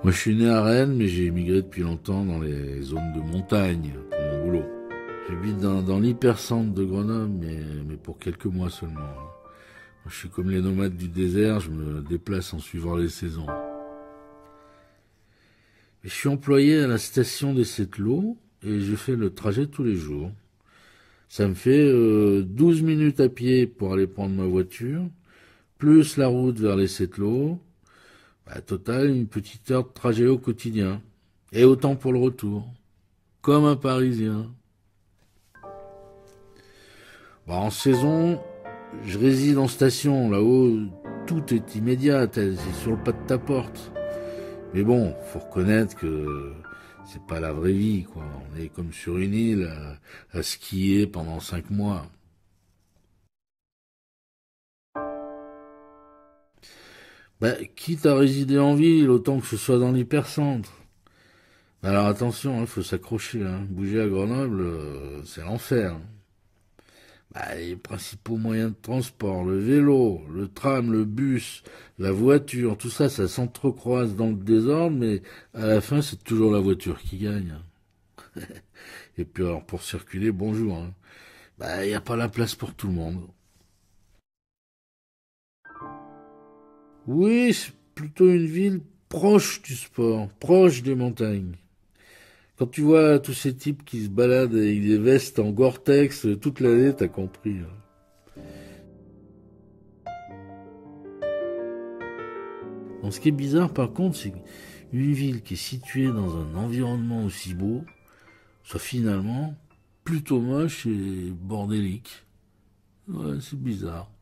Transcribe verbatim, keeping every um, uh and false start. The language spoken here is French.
Moi, je suis né à Rennes, mais j'ai émigré depuis longtemps dans les zones de montagne pour mon boulot. J'habite dans, dans l'hypercentre de Grenoble, mais, mais pour quelques mois seulement. Je suis comme les nomades du désert, je me déplace en suivant les saisons. Je suis employé à la station des Sept-Lots et je fais le trajet tous les jours. Ça me fait euh, douze minutes à pied pour aller prendre ma voiture, plus la route vers les Sept-Lots. Bah, total, une petite heure de trajet au quotidien. Et autant pour le retour. Comme un Parisien. Bah, en saison, je réside en station. Là-haut, tout est immédiat. C'est sur le pas de ta porte. Mais bon, faut reconnaître que c'est pas la vraie vie, quoi. On est comme sur une île à, à skier pendant cinq mois. Bah, quitte à résider en ville, autant que ce soit dans l'hypercentre. Alors attention, il faut s'accrocher. Hein. Bouger à Grenoble, euh, c'est l'enfer. Hein. Bah, les principaux moyens de transport, le vélo, le tram, le bus, la voiture, tout ça, ça s'entrecroise dans le désordre, mais à la fin, c'est toujours la voiture qui gagne. Et puis alors, pour circuler, bonjour. Hein. Bah, il n'y a pas la place pour tout le monde. Oui, c'est plutôt une ville proche du sport, proche des montagnes. Quand tu vois tous ces types qui se baladent avec des vestes en Gore-Tex toute l'année, t'as compris. Hein. Bon, ce qui est bizarre par contre, c'est qu'une ville qui est située dans un environnement aussi beau soit finalement plutôt moche et bordélique. Ouais, c'est bizarre.